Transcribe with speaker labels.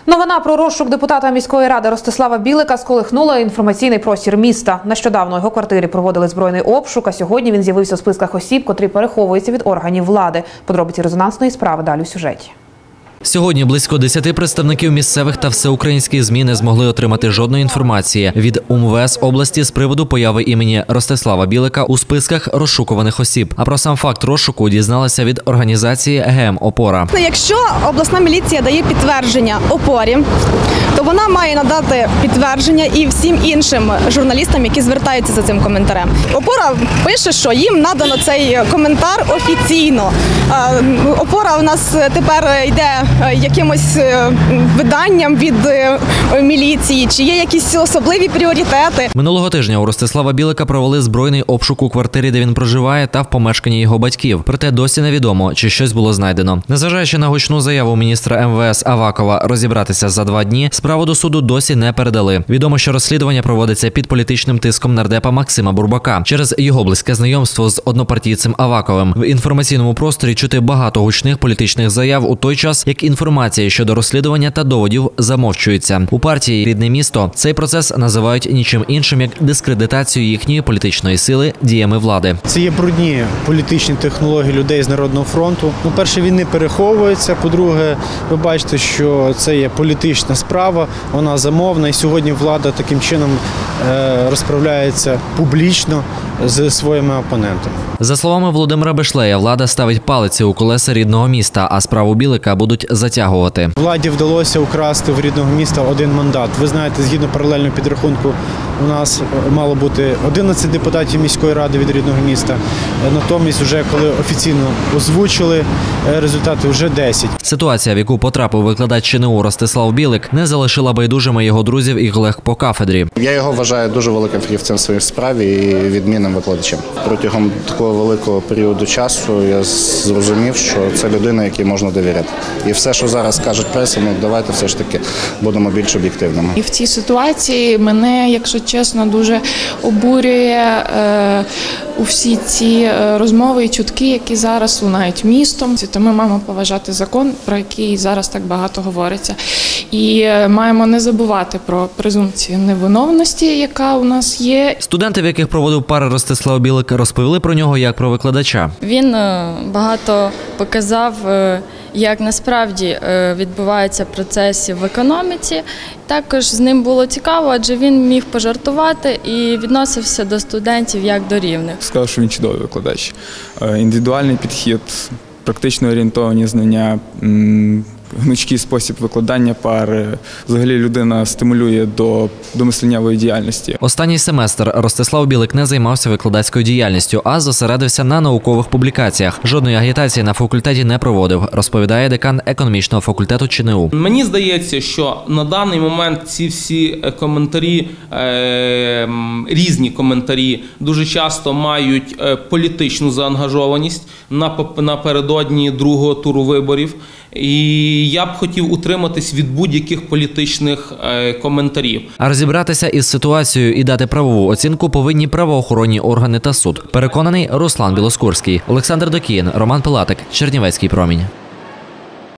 Speaker 1: Новина про розшук депутата міської ради Ростислава Білика сколихнула інформаційний простір міста. Нещодавно у його квартирі проводили збройний обшук, а сьогодні він з'явився у списках осіб, котрі переховуються від органів влади. Подробиці резонансної справи далі у сюжеті.
Speaker 2: Сьогодні близько 10 представників місцевих та всеукраїнських ЗМІ не змогли отримати жодної інформації від УМВС області з приводу появи імені Ростислава Білика у списках розшукуваних осіб. А про сам факт розшуку дізналися від організації ГМ «Опора».
Speaker 3: Якщо обласна міліція дає підтвердження «Опорі», то вона має надати підтвердження і всім іншим журналістам, які звертаються за цим коментарем. «Опора» пише, що їм надано цей коментар офіційно. «Опора» у нас тепер йде якимось виданням від міліції, чи є якісь особливі пріоритети.
Speaker 2: Минулого тижня у Ростислава Білика провели збройний обшук у квартирі, де він проживає, та в помешканні його батьків. Проте досі невідомо, чи щось було знайдено. Незважаючи на гучну заяву міністра МВС Авакова розібратися за 2 дні, справу до суду досі не передали. Відомо, що розслідування проводиться під політичним тиском нардепа Максима Бурбака. Через його близьке знайомство з однопартійцем Аваковим в інформаційному просторі чути багато гучних політичних заяв у той час, як інформація щодо розслідування та доводів замовчується. У партії «Рідне місто» цей процес називають нічим іншим, як дискредитацію їхньої політичної сили діями влади.
Speaker 4: Це є брудні політичні технології людей з Народного фронту. По-перше, він не переховується. По-друге, ви бачите, що це є політична справа, вона замовна. І сьогодні влада таким чином розправляється публічно з своїми опонентами.
Speaker 2: За словами Володимира Бешлея, влада ставить палиці у колеса рідного міста, а справу Білика будуть затягувати.
Speaker 4: Владі вдалося украсти в рідного міста 1 мандат. Ви знаєте, згідно паралельного підрахунку, у нас мало бути 11 депутатів міської ради від рідного міста. Натомість, вже коли офіційно озвучили результати, вже 10.
Speaker 2: Ситуація, в яку потрапив викладач ЧНУ Ростислав Білик, не залишила байдужими його друзів і колег по кафедрі.
Speaker 5: Я його вважаю дуже великим фахівцем в своїй справі і відмінним викладачем. Протягом такого великого періоду часу я зрозумів, що це людина, якій можна довіряти. І все, що зараз кажуть преса, давайте все ж таки будемо більш об'єктивними.
Speaker 6: І в цій ситуації мене, якщо чесно, дуже обурює усі ці розмови і чутки, які зараз лунають містом. То ми маємо поважати закон, про який зараз так багато говориться. І маємо не забувати про презумпцію невиновності, яка у нас є.
Speaker 2: Студенти, в яких проводив пари Ростислав Білик, розповіли про нього як про викладача.
Speaker 7: Він багато показав, як насправді відбуваються процеси в економіці. Також з ним було цікаво, адже він міг пожартувати і відносився до студентів як до рівних.
Speaker 8: Сказав, що він чудовий викладач. Індивідуальний підхід, практично орієнтовані знання, гнучкий спосіб викладання пар. Взагалі людина стимулює до мисленнєвої діяльності.
Speaker 2: Останній семестр Ростислав Білик не займався викладацькою діяльністю, а зосередився на наукових публікаціях. Жодної агітації на факультеті не проводив, розповідає декан економічного факультету ЧНУ.
Speaker 9: Мені здається, що на даний момент ці всі коментарі, різні коментарі, дуже часто мають політичну заангажованість напередодні другого туру виборів. І я б хотів утриматись від будь-яких політичних коментарів.
Speaker 2: А розібратися із ситуацією і дати правову оцінку повинні правоохоронні органи та суд. Переконаний Руслан Білоскурський, Олександр Докіїн, Роман Пилатик, Чернівецький промінь.